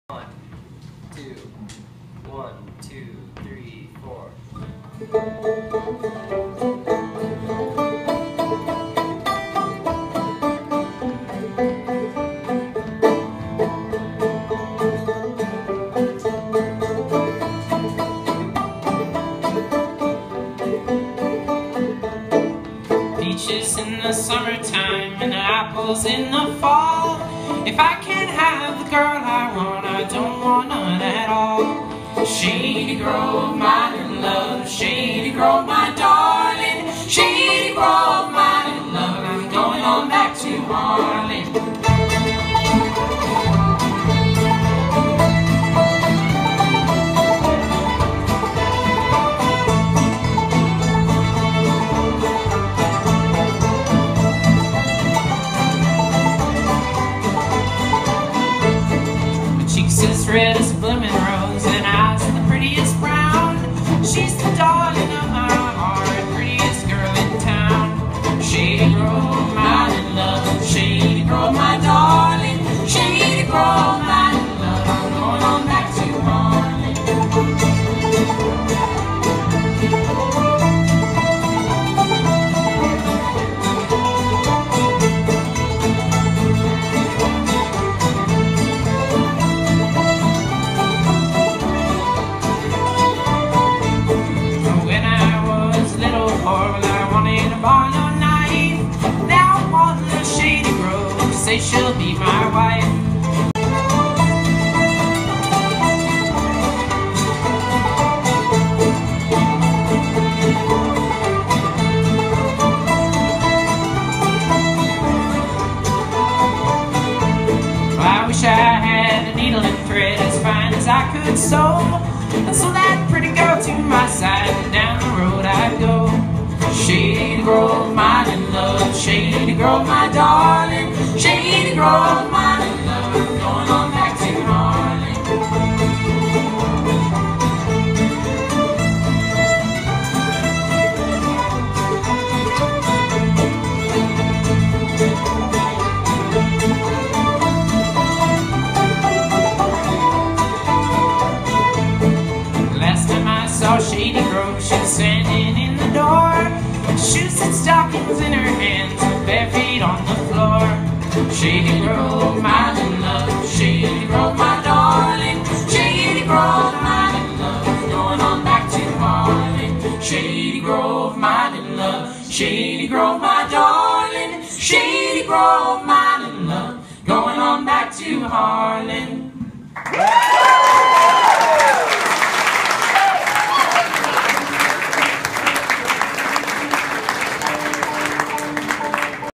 1, 2, 1, 2, 3, 4. Peaches in the summertime and apples in the fall. If I can't have the girl I want, I don't want none at all. Shady Grove, my little love, Shady Grove, my darling, Shady Grove, my little love, I'm going on back to Harlan. As red as a blooming rose and eyes the prettiest brown. She's the darling of my heart, prettiest girl in town. Shady Grove, my little love, Shady Grove, my darling, Shady Grove, my little love, I'm going on back to Harlan. Say she'll be my wife. Well, I wish I had a needle and thread as fine as I could sew, and so that pretty girl to my side, and down the road I'd go. Shady Grove, my little love, Shady Grove, my darling, Shady Grove, my little love, I'm going on back to Harlan. Last time I saw Shady Grove, she was standing in the door, shoes and stockings in her hands, bare feet on the floor. Shady Grove, my little love, Shady Grove, my darling, Shady Grove, my little love, I'm going on back to Harlan. Shady Grove, my little love, Shady Grove, my darling, Shady Grove, my little love, going on back to Harlan.